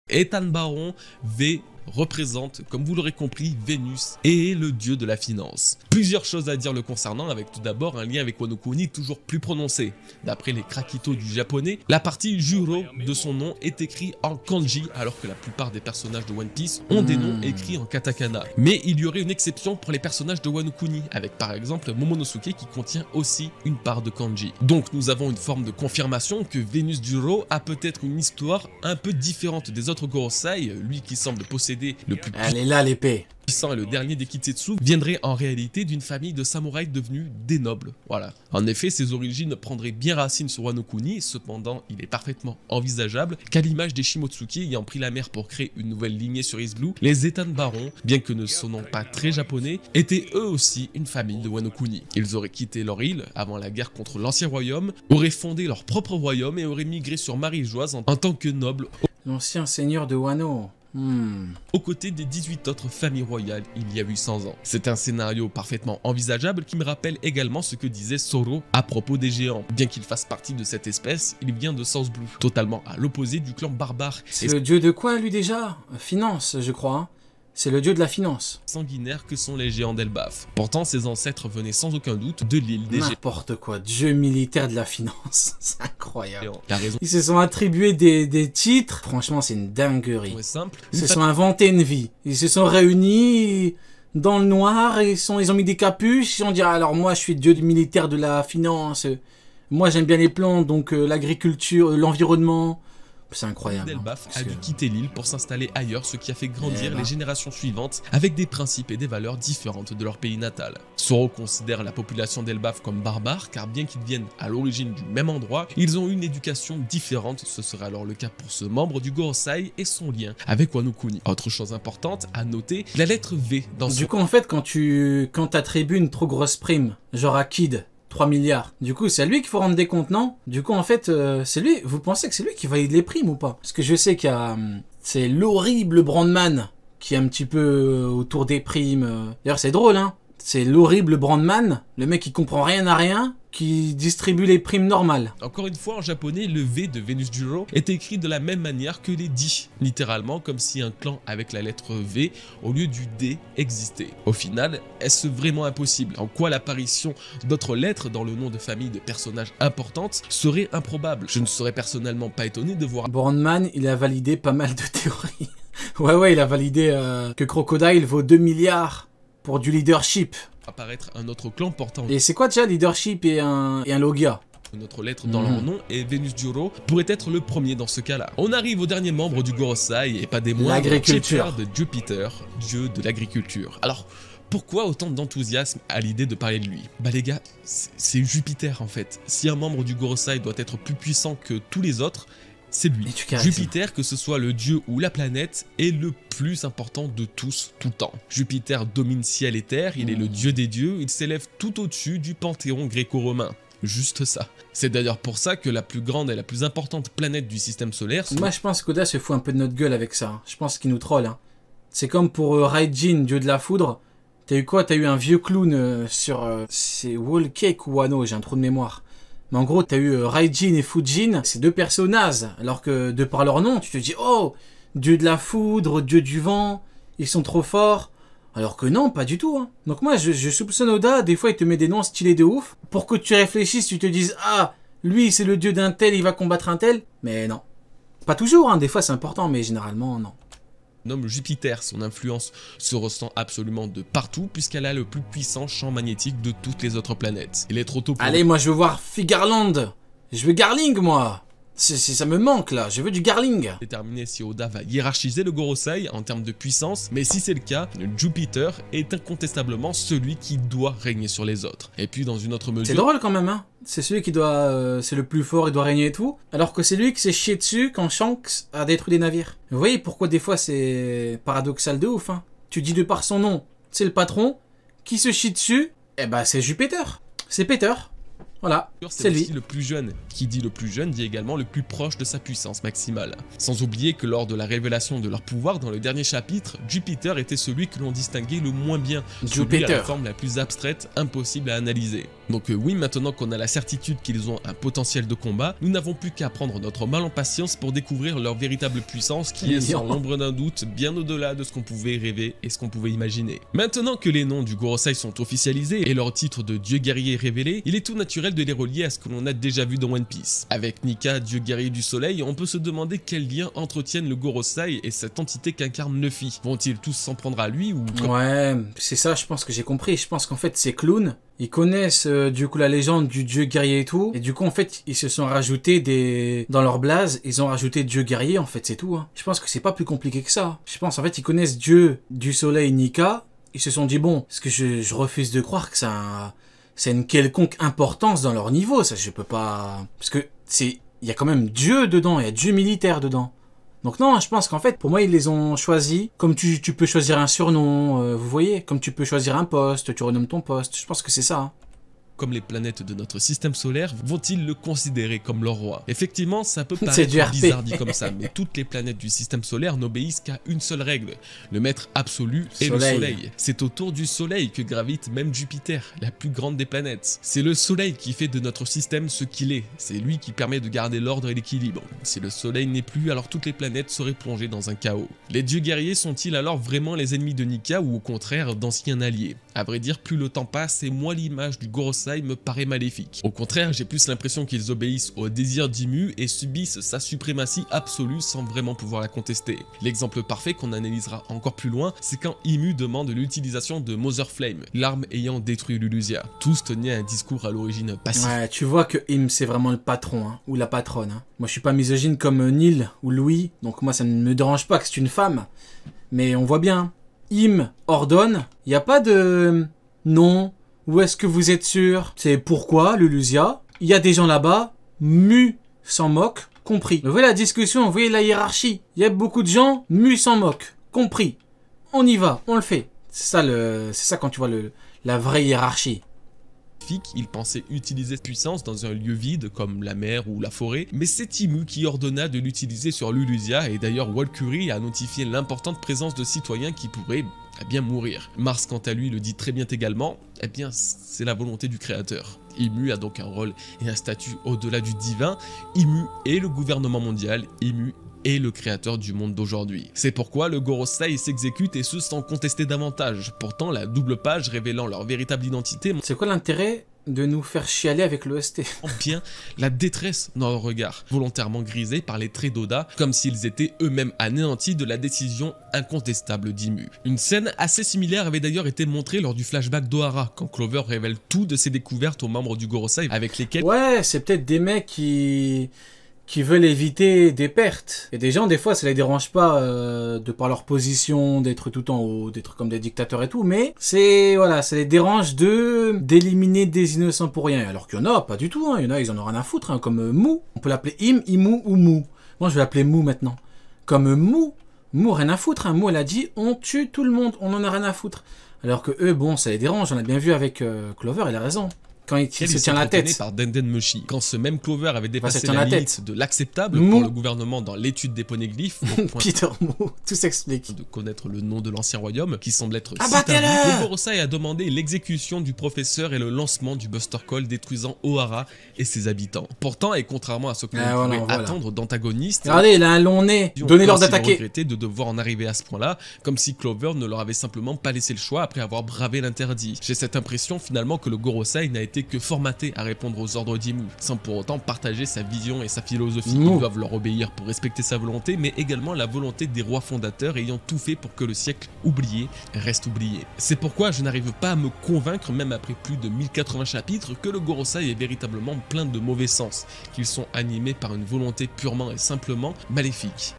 Ethan Baron V représente, comme vous l'aurez compris, Vénus et est le dieu de la finance. Plusieurs choses à dire le concernant, avec tout d'abord un lien avec Wano Kuni toujours plus prononcé. D'après les Krakito du japonais, la partie Juro de son nom est écrite en kanji, alors que la plupart des personnages de One Piece ont des noms écrits en katakana. Mais il y aurait une exception pour les personnages de Wano Kuni, avec par exemple Momonosuke qui contient aussi une part de kanji. Donc nous avons une forme de confirmation que Vénus Juro a peut-être une histoire un peu différente des autres Gorosei, lui qui semble posséder le plus Elle est là l'épée. puissant et le dernier des Kitetsu viendrait en réalité d'une famille de samouraïs devenus des nobles. Voilà. En effet, ses origines prendraient bien racine sur Wano Kuni, cependant, il est parfaitement envisageable qu'à l'image des Shimotsuki ayant pris la mer pour créer une nouvelle lignée sur East Blue, les Ethan Baron, bien que ne sonnant pas très japonais, étaient eux aussi une famille de Wano Kuni. Ils auraient quitté leur île avant la guerre contre l'ancien royaume, auraient fondé leur propre royaume et auraient migré sur Marie-Joise en tant que nobles. L'ancien seigneur de Wano. Aux côtés des 18 autres familles royales il y a 800 ans. C'est un scénario parfaitement envisageable qui me rappelle également ce que disait Zoro à propos des géants. Bien qu'il fasse partie de cette espèce, il vient de South Blue, totalement à l'opposé du clan barbare. C'est le dieu de quoi lui déjà? Finance, je crois. Hein. C'est le dieu de la finance. Sanguinaires que sont les géants d'Elbaf. Pourtant, ses ancêtres venaient sans aucun doute de l'île des géants. N'importe quoi, dieu militaire de la finance. C'est incroyable. La raison Ils se sont attribués des titres. Franchement, c'est une dinguerie. est simple. Ils se sont inventés une vie. Ils se sont réunis dans le noir. Ils ont mis des capuches. Ils ont dit, alors moi, je suis dieu militaire de la finance. Moi, j'aime bien les plantes, donc l'agriculture, l'environnement. C'est incroyable. Elbaf a dû quitter l'île pour s'installer ailleurs, ce qui a fait grandir les générations suivantes avec des principes et des valeurs différentes de leur pays natal. Zoro considère la population d'Elbaf comme barbare car bien qu'ils viennent à l'origine du même endroit, ils ont une éducation différente. Ce sera alors le cas pour ce membre du Gorosei et son lien avec Wano Kuni. Autre chose importante à noter, la lettre V dans Du coup, en fait, quand t'attribues une trop grosse prime, genre à Kid, 3 milliards. Du coup, c'est à lui qu'il faut rendre des comptes, non? Du coup, en fait, c'est lui. Vous pensez que c'est lui qui valide les primes ou pas? Parce que je sais qu'il y a... c'est l'horrible Brandman qui est un petit peu autour des primes. D'ailleurs, c'est drôle, hein? C'est l'horrible Brandman, le mec qui comprend rien à rien, qui distribue les primes normales. Encore une fois, en japonais, le V de Vénus Juro est écrit de la même manière que les D, littéralement comme si un clan avec la lettre V au lieu du D existait. Au final, est-ce vraiment impossible? En quoi l'apparition d'autres lettres dans le nom de famille de personnages importantes serait improbable? Je ne serais personnellement pas étonné de voir Brandman, il a validé pas mal de théories. Ouais, il a validé que Crocodile vaut 2 milliards pour du leadership. Apparaître un autre clan portant Et c'est quoi déjà leadership et un Logia? une autre lettre dans leur nom et Vénus Juro pourrait être le premier dans ce cas-là. On arrive au dernier membre du Gorosei et pas des moindres, l'agriculture de Jupiter, dieu de l'agriculture. Alors, pourquoi autant d'enthousiasme à l'idée de parler de lui? Bah les gars, c'est Jupiter en fait. Si un membre du Gorosei doit être plus puissant que tous les autres, c'est lui. Jupiter, que ce soit le dieu ou la planète, est le plus important de tous, tout le temps. Jupiter domine ciel et terre, il est le dieu des dieux, il s'élève tout au-dessus du panthéon gréco-romain. Juste ça. C'est d'ailleurs pour ça que la plus grande et la plus importante planète du système solaire... Moi je pense qu'Oda se fout un peu de notre gueule avec ça. Je pense qu'il nous troll. Hein. C'est comme pour Raijin, dieu de la foudre. T'as eu quoi? T'as eu un vieux clown sur... c'est Wall Cake ou Wano, j'ai un trou de mémoire. Mais en gros, t'as eu Raijin et Fujin, c'est deux persos nazes. Alors que de par leur nom, tu te dis, oh, dieu de la foudre, dieu du vent, ils sont trop forts. Alors que non, pas du tout. Hein. Donc moi, je soupçonne Oda, des fois il te met des noms stylés de ouf, pour que tu réfléchisses, tu te dises, ah, lui c'est le dieu d'un tel, il va combattre un tel. Mais non. Pas toujours, hein. Des fois c'est important, mais généralement non. Nomme Jupiter, son influence se ressent absolument de partout puisqu'elle a le plus puissant champ magnétique de toutes les autres planètes. Il est trop tôt pour... Allez, moi je veux voir Figarland. Je veux Garling, moi. Ça me manque là, je veux du Garling. Déterminer si Oda va hiérarchiser le Gorosei en termes de puissance, mais si c'est le cas, Jupiter est incontestablement celui qui doit régner sur les autres. Et puis dans une autre mesure... C'est drôle quand même, hein. C'est celui qui doit... c'est le plus fort, il doit régner et tout. Alors que c'est lui qui s'est chié dessus quand Shanks a détruit des navires. Vous voyez pourquoi des fois c'est paradoxal de ouf, hein. Tu dis de par son nom, c'est le patron. Qui se chie dessus? Eh ben c'est Jupiter. C'est Peter. Voilà, c'est lui. Le plus jeune. Qui dit le plus jeune dit également le plus proche de sa puissance maximale. Sans oublier que lors de la révélation de leur pouvoir dans le dernier chapitre, Jupiter était celui que l'on distinguait le moins bien. Celui à la forme la plus abstraite, impossible à analyser. Donc oui, maintenant qu'on a la certitude qu'ils ont un potentiel de combat, nous n'avons plus qu'à prendre notre mal en patience pour découvrir leur véritable puissance qui est sans l'ombre d'un doute bien au-delà de ce qu'on pouvait rêver et ce qu'on pouvait imaginer. Maintenant que les noms du Gorosei sont officialisés et leur titre de dieu guerrier révélé, il est tout naturel de les relier à ce que l'on a déjà vu dans One Piece. Avec Nika, dieu guerrier du soleil, on peut se demander quel lien entretiennent le Gorosei et cette entité qu'incarne Luffy. Vont-ils tous s'en prendre à lui ou... Ouais, c'est ça, je pense que j'ai compris. Je pense qu'en fait, ces clowns, ils connaissent du coup la légende du dieu guerrier et tout. Et du coup, en fait, ils se sont rajoutés dans leur blase, ils ont rajouté dieu guerrier, en fait, c'est tout. Hein. Je pense que c'est pas plus compliqué que ça. Je pense, en fait, ils connaissent dieu du soleil Nika. Ils se sont dit, bon, parce que je refuse de croire que ça a une quelconque importance dans leur niveau. Ça, je peux pas... Parce que il y a quand même dieu dedans, il y a dieu militaire dedans. Donc non, je pense qu'en fait, pour moi, ils les ont choisis comme tu peux choisir un surnom, vous voyez, comme tu peux choisir un poste, tu renommes ton poste. Je pense que c'est ça. Hein. Comme les planètes de notre système solaire, vont-ils le considérer comme leur roi? Effectivement, ça peut paraître bizarre dit comme ça, mais toutes les planètes du système solaire n'obéissent qu'à une seule règle. Le maître absolu est le soleil. C'est autour du soleil que gravite même Jupiter, la plus grande des planètes. C'est le soleil qui fait de notre système ce qu'il est. C'est lui qui permet de garder l'ordre et l'équilibre. Si le soleil n'est plus, alors toutes les planètes seraient plongées dans un chaos. Les dieux guerriers sont-ils alors vraiment les ennemis de Nika ou au contraire d'anciens alliés? À vrai dire, plus le temps passe et moins l'image du Gorosei me paraît maléfique. Au contraire, j'ai plus l'impression qu'ils obéissent au désir d'Imu et subissent sa suprématie absolue sans vraiment pouvoir la contester. L'exemple parfait qu'on analysera encore plus loin, c'est quand Imu demande l'utilisation de Mother Flame, l'arme ayant détruit Lulusia. Tous tenaient un discours à l'origine passif. Ouais, tu vois que Im c'est vraiment le patron, hein, ou la patronne. Hein. Moi je suis pas misogyne comme Neil ou Louis, donc moi ça ne me dérange pas que c'est une femme. Mais on voit bien, Im ordonne, il n'y a pas de non. Où est-ce que vous êtes sûr? C'est pourquoi, Lulusia? Il y a des gens là-bas, Mu s'en moque, compris. Vous voyez la discussion, vous voyez la hiérarchie. Il y a beaucoup de gens, Mu s'en moque, compris. On y va, on le fait. C'est ça quand tu vois la vraie hiérarchie. Il pensait utiliser cette puissance dans un lieu vide comme la mer ou la forêt, mais c'est Imu qui ordonna de l'utiliser sur Lulusia et d'ailleurs Walküre a notifié l'importante présence de citoyens qui pourraient bien mourir. Mars quant à lui le dit très bien également, eh bien c'est la volonté du créateur. Imu a donc un rôle et un statut au-delà du divin, Imu est le gouvernement mondial, Imu est le créateur du monde d'aujourd'hui. C'est pourquoi le Gorosei s'exécute et ce sans contester davantage. Pourtant, la double page révélant leur véritable identité... C'est quoi l'intérêt de nous faire chialer avec l'OST? Bien la détresse dans leur regard, volontairement grisés par les traits d'Oda, comme s'ils étaient eux-mêmes anéantis de la décision incontestable d'Imu. Une scène assez similaire avait d'ailleurs été montrée lors du flashback d'Ohara, quand Clover révèle tout de ses découvertes aux membres du Gorosei avec lesquels... Ouais, c'est peut-être des mecs qui veulent éviter des pertes. Et des gens, des fois, ça les dérange pas de par leur position, d'être tout en haut, d'être comme des dictateurs et tout, mais voilà, ça les dérange d'éliminer des innocents pour rien. Alors qu'il y en a, pas du tout, hein. Il y en a, ils en ont rien à foutre, hein, comme Mou. On peut l'appeler Imu ou Mou. Moi, je vais l'appeler Mou maintenant. Comme Mou, rien à foutre, hein. Mou, elle a dit, on tue tout le monde, on en a rien à foutre. Alors que eux, bon, ça les dérange, on a bien vu avec Clover, elle a raison. Quand il se tient la tête. Par Denden Mushi. Quand ce même Clover avait dépassé la limite de l'acceptable pour le gouvernement dans l'étude des poneglyphes, Peter Mou, tout s'explique. De connaître le nom de l'ancien royaume, qui semble être le Gorosei a demandé l'exécution du professeur et le lancement du Buster Call détruisant Ohara et ses habitants. Pourtant, et contrairement à ce que l'on pouvait attendre d'antagonistes, regardez, il a un long nez, donnez-leur d'attaquer. Regretté de devoir en arriver à ce point-là, comme si Clover ne leur avait simplement pas laissé le choix après avoir bravé l'interdit. J'ai cette impression finalement que le Gorosei n'a été que formaté à répondre aux ordres d'Imu, sans pour autant partager sa vision et sa philosophie. Ils doivent leur obéir pour respecter sa volonté, mais également la volonté des rois fondateurs ayant tout fait pour que le siècle oublié reste oublié. C'est pourquoi je n'arrive pas à me convaincre, même après plus de 1080 chapitres, que le Gorosei est véritablement plein de mauvais sens, qu'ils sont animés par une volonté purement et simplement maléfique.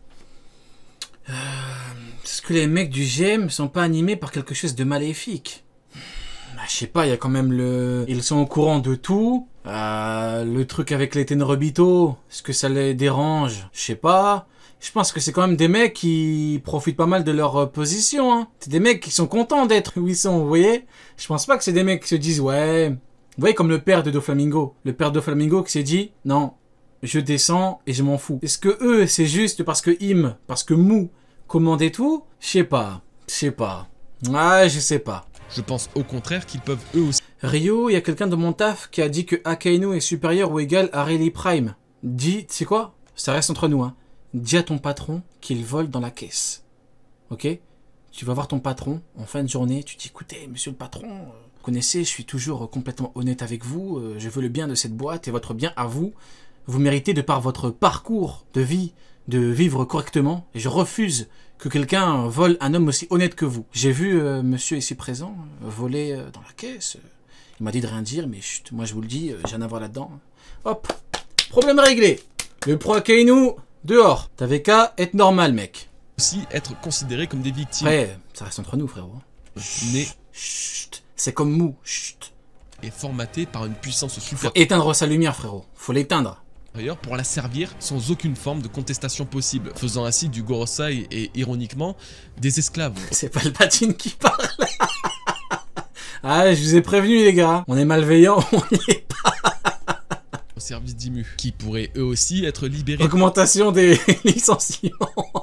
Est-ce que les mecs du GM sont pas animés par quelque chose de maléfique? Je sais pas, il y a quand même ils sont au courant de tout. Le truc avec les Tenryubito, est-ce que ça les dérange? Je sais pas. Je pense que c'est quand même des mecs qui profitent pas mal de leur position. Hein. C'est des mecs qui sont contents d'être où ils sont, vous voyez? Je pense pas que c'est des mecs qui se disent, ouais... Vous voyez comme le père de Doflamingo. Le père de Doflamingo qui s'est dit, non, je descends et je m'en fous. Est-ce que eux, c'est juste parce que Mou commandait tout? Je sais pas. Ouais, je sais pas. Je pense au contraire qu'ils peuvent eux aussi Rio, il y a quelqu'un de mon taf qui a dit que Akainu est supérieur ou égal à Rayleigh Prime. Dis, tu sais quoi? Ça reste entre nous, hein. Dis à ton patron qu'il vole dans la caisse. Ok? Tu vas voir ton patron en fin de journée, tu dis écoutez, monsieur le patron, vous connaissez, je suis toujours complètement honnête avec vous, je veux le bien de cette boîte et votre bien à vous. Vous méritez, de par votre parcours de vie, de vivre correctement, et je refuse que quelqu'un vole un homme aussi honnête que vous. J'ai vu monsieur ici présent voler dans la caisse. Il m'a dit de rien dire, mais chut, moi je vous le dis, j'ai rien à voir là-dedans. Hop, problème réglé. Le pro Akainu, dehors. T'avais qu'à être normal, mec. Aussi être considérés comme des victimes. Ouais, ça reste entre nous, frérot. Né Chut, c'est comme mou, chut. et formaté par une puissance Faut supérieure éteindre sa lumière, frérot. Faut l'éteindre. pour la servir sans aucune forme de contestation possible, faisant ainsi du Gorosei et ironiquement des esclaves. C'est pas le Palpatine qui parle. Ah, je vous ai prévenu, les gars. On est malveillants, on y est pas. Au service d'Imu, qui pourraient eux aussi être libérés Augmentation des licenciements.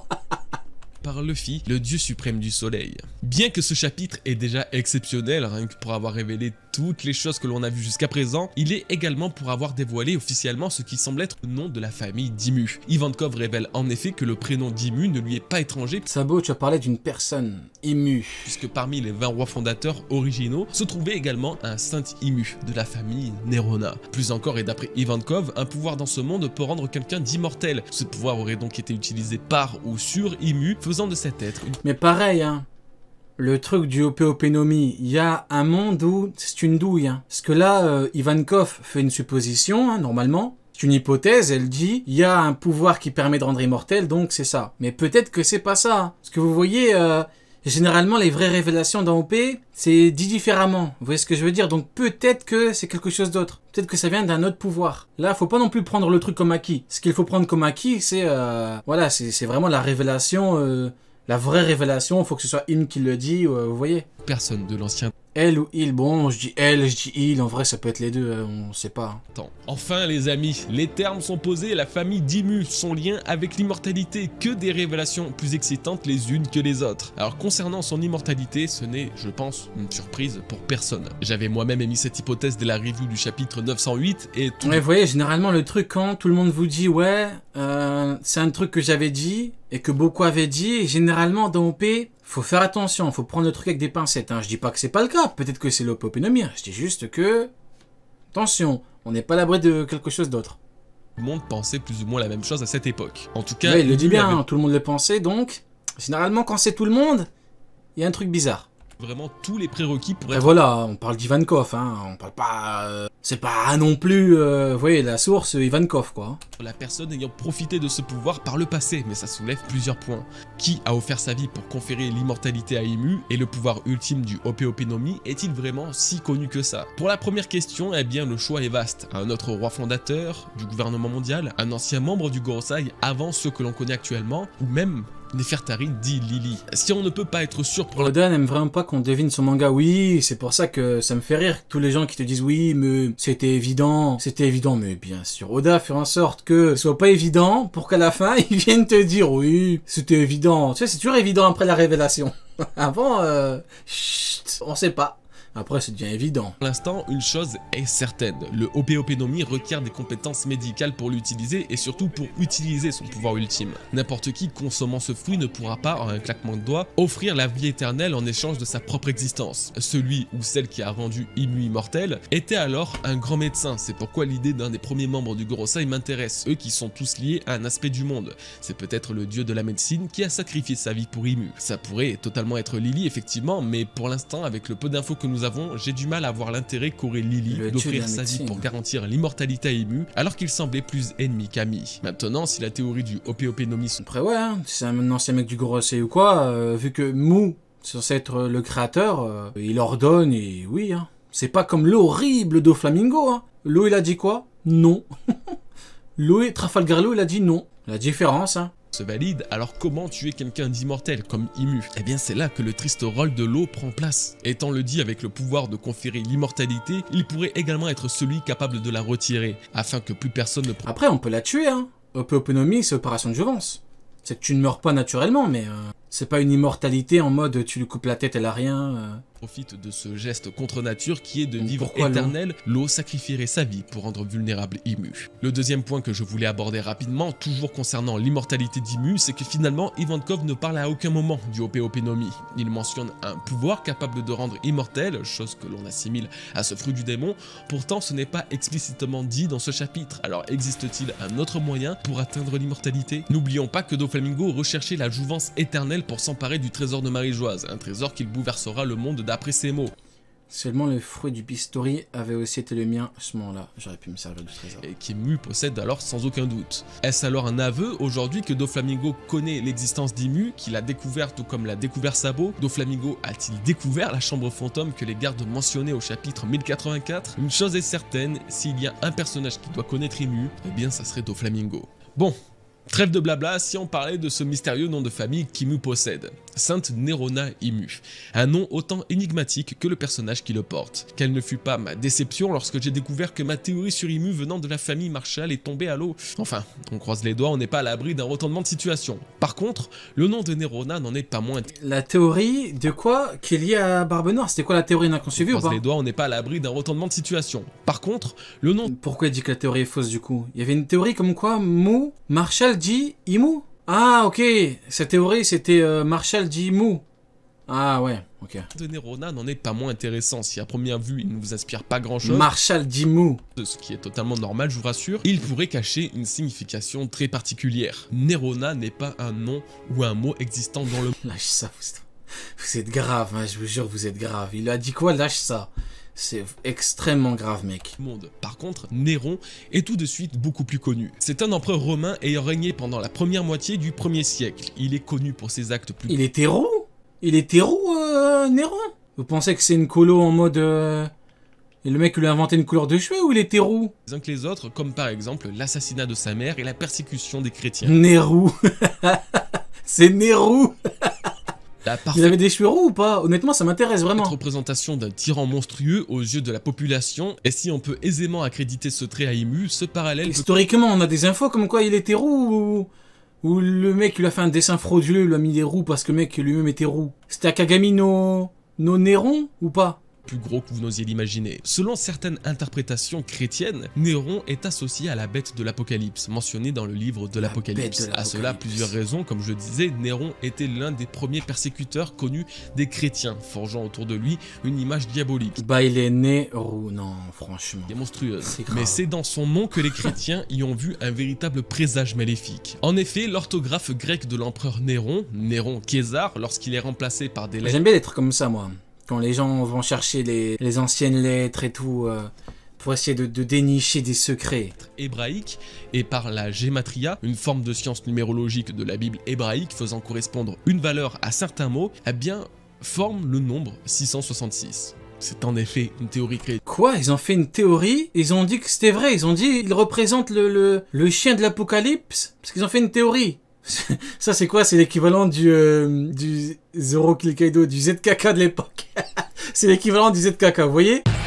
par Luffy, le dieu suprême du soleil. Bien que ce chapitre est déjà exceptionnel, rien que pour avoir révélé toutes les choses que l'on a vues jusqu'à présent, il est également pour avoir dévoilé officiellement ce qui semble être le nom de la famille d'Imu. Ivankov révèle en effet que le prénom d'Imu ne lui est pas étranger, Sabo, tu as parlé d'une personne Imu. puisque parmi les 20 rois fondateurs originaux se trouvait également un saint Imu de la famille Nerona. Plus encore, et d'après Ivankov, un pouvoir dans ce monde peut rendre quelqu'un d'immortel. Ce pouvoir aurait donc été utilisé par ou sur Imu, faisant de cet être une Mais pareil, hein. Le truc du Opéopénomie, il y a un monde où c'est une douille. Hein. Parce que là, Ivankov fait une supposition, hein, normalement. C'est une hypothèse, elle dit, il y a un pouvoir qui permet de rendre immortel, donc c'est ça. Mais peut-être que c'est pas ça. Parce que vous voyez, généralement, les vraies révélations dans OP, c'est dit différemment. Vous voyez ce que je veux dire? Donc peut-être que c'est quelque chose d'autre. Peut-être que ça vient d'un autre pouvoir. Là, faut pas non plus prendre le truc comme acquis. Ce qu'il faut prendre comme acquis, c'est voilà, c'est vraiment la révélation, la vraie révélation. Faut que ce soit Im qui le dit, vous voyez. personne de l'ancien Elle ou il, bon, je dis elle, je dis il, en vrai ça peut être les deux, on sait pas. temps. Enfin les amis, les termes sont posés, la famille d'Imu, son lien avec l'immortalité, que des révélations plus excitantes les unes que les autres. Alors concernant son immortalité, ce n'est, je pense, une surprise pour personne. J'avais moi-même émis cette hypothèse dès la review du chapitre 908 et tout... Ouais, vous voyez, généralement le truc quand tout le monde vous dit ouais, c'est un truc que j'avais dit et que beaucoup avaient dit, et généralement dans OP, faut faire attention, faut prendre le truc avec des pincettes. Hein. Je dis pas que c'est pas le cas, peut-être que c'est l'opéopinomie. Je dis juste que attention, on n'est pas à l'abri de quelque chose d'autre. Tout le monde pensait plus ou moins la même chose à cette époque. En tout cas, Ouais, il le dit Imu bien, avait hein, tout le monde le pensait, donc généralement quand c'est tout le monde, il y a un truc bizarre. vraiment tous les prérequis pour Et être voilà, on parle d'Ivankov, hein, on parle pas... c'est pas non plus, vous voyez, la source Ivankov, quoi. la personne ayant profité de ce pouvoir par le passé, mais ça soulève plusieurs points. Qui a offert sa vie pour conférer l'immortalité à Imu et le pouvoir ultime du Opéopénomie est-il vraiment si connu que ça? Pour la première question, eh bien le choix est vaste. Un autre roi fondateur du gouvernement mondial, un ancien membre du Gorosei avant ceux que l'on connaît actuellement, ou même Nefertari dit Lily. Si on ne peut pas être sûr pour Oda n'aime vraiment pas qu'on devine son manga. Oui, c'est pour ça que ça me fait rire. Tous les gens qui te disent oui, mais c'était évident, mais bien sûr. Oda fait en sorte que ce soit pas évident pour qu'à la fin, ils viennent te dire oui, c'était évident. Tu sais, c'est toujours évident après la révélation. Avant, chut, on sait pas. Après, c'est bien évident. Pour l'instant, une chose est certaine, le Opéopénomie requiert des compétences médicales pour l'utiliser et surtout pour utiliser son pouvoir ultime. N'importe qui consommant ce fruit ne pourra pas, en un claquement de doigts, offrir la vie éternelle en échange de sa propre existence. Celui ou celle qui a rendu Imu immortel était alors un grand médecin, c'est pourquoi l'idée d'un des premiers membres du Gorosei m'intéresse, eux qui sont tous liés à un aspect du monde. C'est peut-être le dieu de la médecine qui a sacrifié sa vie pour Imu. Ça pourrait totalement être Lily effectivement, mais pour l'instant, avec le peu d'infos que nous avons, j'ai du mal à voir l'intérêt qu'aurait Lily d'offrir sa vie pour garantir l'immortalité à Imu, alors qu'il semblait plus ennemi qu'ami. Maintenant, si la théorie du Opéopénomie... Après ouais, hein, si c'est un ancien mec du Gorosei ou quoi, vu que Mu, c'est censé être le créateur, il ordonne et oui, hein. C'est pas comme l'horrible Doflamingo, hein. L'eau il a dit quoi? Non. L'eau, Trafalgar Law il a dit non. La différence, hein. Se valide, alors comment tuer quelqu'un d'immortel comme Imu? Eh bien c'est là que le triste rôle de l'eau prend place. Étant le dit avec le pouvoir de conférer l'immortalité, il pourrait également être celui capable de la retirer, afin que plus personne ne... Après on peut la tuer, hein. Opéoponomie c'est opération de jouvence. C'est que tu ne meurs pas naturellement, mais C'est pas une immortalité en mode tu lui coupes la tête, elle a rien. Profite de ce geste contre nature qui est de vivre Pourquoi éternel, l'eau sacrifierait sa vie pour rendre vulnérable Imu. Le deuxième point que je voulais aborder rapidement, toujours concernant l'immortalité d'Imu, c'est que finalement Ivankov ne parle à aucun moment du Hope no Mi. Il mentionne un pouvoir capable de rendre immortel, chose que l'on assimile à ce fruit du démon, pourtant ce n'est pas explicitement dit dans ce chapitre. Alors existe-t-il un autre moyen pour atteindre l'immortalité? N'oublions pas que Doflamingo recherchait la jouvence éternelle pour s'emparer du trésor de Marie-Joise, un trésor qu'il bouleversera le monde d'après ces mots. Seulement le fruit du pistori avait aussi été le mien à ce moment-là. J'aurais pu me servir du trésor. Et qu'Imu possède alors sans aucun doute. Est-ce alors un aveu aujourd'hui que Doflamingo connaît l'existence d'Imu, qu'il a découvert tout comme l'a découvert Sabo? Doflamingo a-t-il découvert la chambre fantôme que les gardes mentionnaient au chapitre 1084? Une chose est certaine, s'il y a un personnage qui doit connaître Imu, eh bien ça serait Doflamingo. Bon. Trêve de blabla, si on parlait de ce mystérieux nom de famille qu'Imu possède. Sainte Nerona Imu. Un nom autant énigmatique que le personnage qui le porte. Quelle ne fut pas ma déception lorsque j'ai découvert que ma théorie sur Imu venant de la famille Marshall est tombée à l'eau. Enfin, on croise les doigts, on n'est pas à l'abri d'un retournement de situation. Par contre, le nom de Nerona n'en est pas moins... La théorie de quoi qui est liée à Barbe Noire? C'était quoi la théorie? On a suivi ou pas? On croise les doigts, on n'est pas à l'abri d'un retournement de situation. Par contre, le nom... Pourquoi il dit que la théorie est fausse du coup? Il y avait une théorie comme quoi Mu, Marshall dit Imu? Ah ok, cette théorie c'était Marshall dit Imu. Ah ouais, ok. De Nerona n'en est pas moins intéressant. Si à première vue il ne vous inspire pas grand chose, Marshall dit Imu, ce qui est totalement normal, je vous rassure, il pourrait cacher une signification très particulière. Nerona n'est pas un nom ou un mot existant dans le... Lâche ça, vous êtes grave, hein, je vous jure vous êtes grave. Il a dit quoi? Lâche ça. C'est extrêmement grave, mec. Monde. Par contre, Néron est tout de suite beaucoup plus connu. C'est un empereur romain ayant régné pendant la première moitié du 1er siècle. Il est connu pour ses actes plus... Il était roux? Il était roux, Néron? Vous pensez que c'est une colo en mode... Et le mec lui a inventé une couleur de cheveux ou il était roux? Les uns que les autres, comme par exemple l'assassinat de sa mère et la persécution des chrétiens. Nérou. C'est Nérou. Il avait des cheveux roux ou pas? Honnêtement, ça m'intéresse vraiment. Cette représentation d'un tyran monstrueux aux yeux de la population, et si on peut aisément accréditer ce trait à Imu, ce parallèle... Historiquement, on a des infos comme quoi il était roux ou le mec lui a fait un dessin frauduleux, il lui a mis des roux parce que le mec lui-même était roux. C'était Akagami no Néron ou pas? Plus gros que vous n'osiez l'imaginer. Selon certaines interprétations chrétiennes, Néron est associé à la bête de l'Apocalypse, mentionnée dans le livre de l'Apocalypse. À cela, plusieurs raisons, comme je le disais, Néron était l'un des premiers persécuteurs connus des chrétiens, forgeant autour de lui une image diabolique. Bah il est Nérou, non, franchement. Il est monstrueuse. Mais c'est dans son nom que les chrétiens y ont vu un véritable présage maléfique. En effet, l'orthographe grecque de l'empereur Néron, Néron César, lorsqu'il est remplacé par des lettres... J'aime bien les trucs comme ça, moi. Quand les gens vont chercher les anciennes lettres et tout, pour essayer de dénicher des secrets. Hébraïque, et par la gématria, une forme de science numérologique de la Bible hébraïque faisant correspondre une valeur à certains mots, eh bien, forme le nombre 666. C'est en effet une théorie créée. Quoi? Ils ont fait une théorie? Ils ont dit que c'était vrai? Ils ont dit qu'ils représentent le chien de l'Apocalypse? Parce qu'ils ont fait une théorie. Ça c'est quoi? C'est l'équivalent du Zoro Kill Kaido, du ZKK de l'époque. C'est l'équivalent du ZKK, vous voyez?